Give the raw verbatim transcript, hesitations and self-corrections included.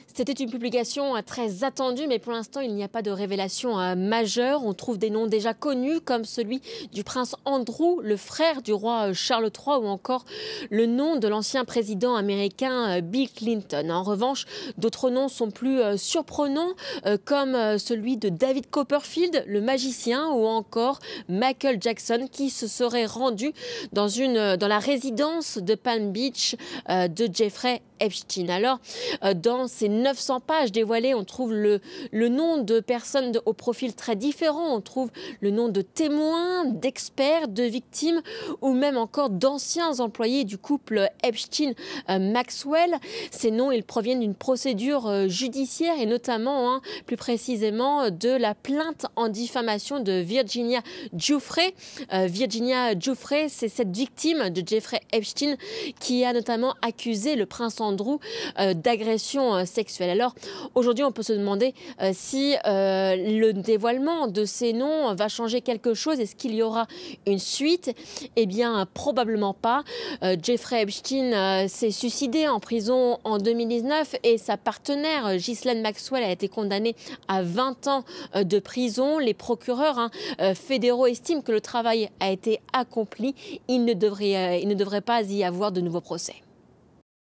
C'était une publication euh, très attendue, mais pour l'instant, il n'y a pas de révélation euh, majeure. On trouve des noms déjà connus, comme celui du prince Andrew, le frère du roi euh, Charles trois, ou encore le nom de l'ancien président américain euh, Bill Clinton. En revanche, d'autres noms sont plus euh, surprenants, euh, comme euh, celui de David Copperfield, le magicien, ou encore Michael Jackson, qui se serait rendu dans, une, dans la résidence de Palm Beach euh, de Jeffrey Epstein. Alors, euh, dans ces neuf cents pages dévoilées, on trouve le, le nom de personnes de, au profil très différent. On trouve le nom de témoins, d'experts, de victimes ou même encore d'anciens employés du couple Epstein-Maxwell. Ces noms, ils proviennent d'une procédure euh, judiciaire et notamment, hein, plus précisément, de la plainte en diffamation de Virginia Giuffre. Euh, Virginia Giuffre, c'est cette victime de Jeffrey Epstein qui a notamment accusé le prince Andrew euh, d'agression euh, sexuelle. Alors aujourd'hui, on peut se demander euh, si euh, le dévoilement de ces noms va changer quelque chose. Est-ce qu'il y aura une suite? Eh bien, probablement pas. Euh, Jeffrey Epstein euh, s'est suicidé en prison en deux mille dix-neuf et sa partenaire Ghislaine Maxwell a été condamnée à vingt ans euh, de prison. Les procureurs hein, euh, fédéraux estiment que le travail a été accompli. Il ne devrait, euh, il ne devrait pas y avoir de nouveaux procès.